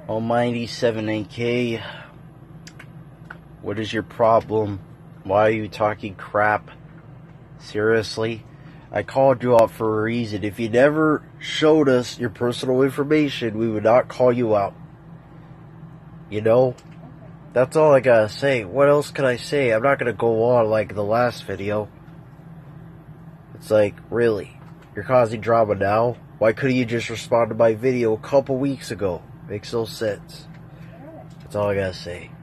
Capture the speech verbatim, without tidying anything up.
Almighty seven A K, what is your problem? Why are you talking crap? Seriously? I called you out for a reason. If you never showed us your personal information, we would not call you out. You know? That's all I gotta say. What else can I say? I'm not gonna go on like the last video. It's like, really? You're causing drama now? Why couldn't you just respond to my video a couple weeks ago? Makes no sense. That's all I gotta say.